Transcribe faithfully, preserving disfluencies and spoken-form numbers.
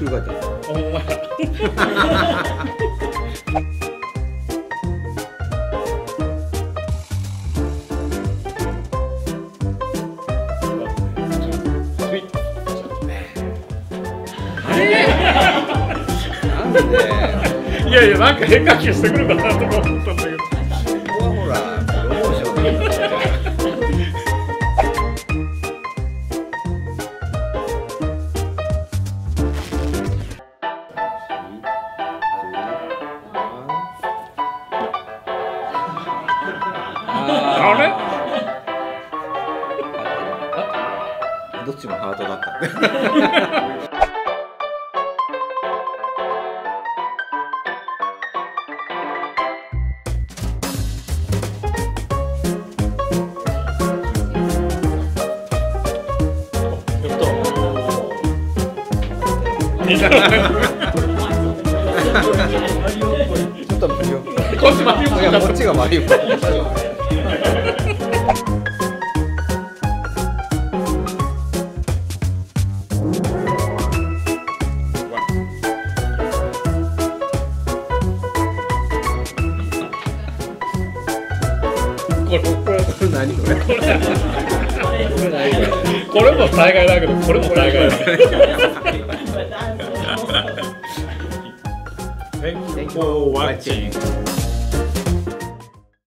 が出る。 ほんまや。 なんで？ いやいや、なんか変化球してくるかなとか思ったんだけど。 ここはほら、プロモーションでいいんだよ。 あれ？ どっちもハートだった。ちょっとマリオ。 こっちマリオ。 いや、こっちがマリオ。 これこれこれ何これ？これ何これ？ これも大概だけど、これも大概だ。Thank you for watching.